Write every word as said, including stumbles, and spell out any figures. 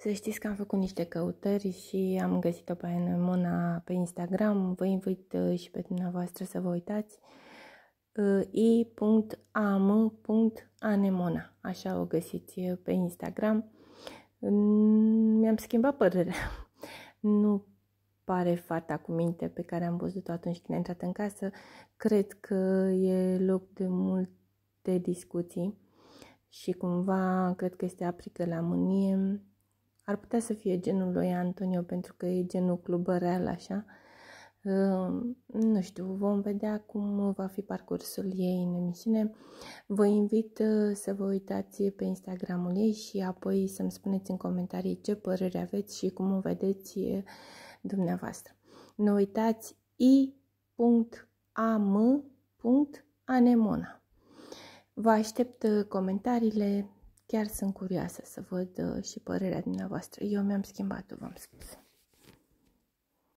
Să știți că am făcut niște căutări și am găsit-o pe Anemona pe Instagram. Vă invit și pe dumneavoastră să vă uitați. i punct am punct anemona. Așa o găsiți pe Instagram. Mi-am schimbat părerea. Nu pare fata cu minte pe care am văzut-o atunci când a intrat în casă. Cred că e loc de multe discuții și cumva cred că este aprică la mânie. Ar putea să fie genul lui Antonio, pentru că e genul clubăreal așa. Uh, nu știu, vom vedea cum va fi parcursul ei în emisiune. Vă invit uh, să vă uitați pe Instagramul ei și apoi să-mi spuneți în comentarii ce părere aveți și cum o vedeți uh, dumneavoastră. Nu uitați i punct am punct anemona. Vă aștept uh, comentariile. Chiar sunt curioasă să văd uh, și părerea dumneavoastră. Eu mi-am schimbat-o, v-am spus.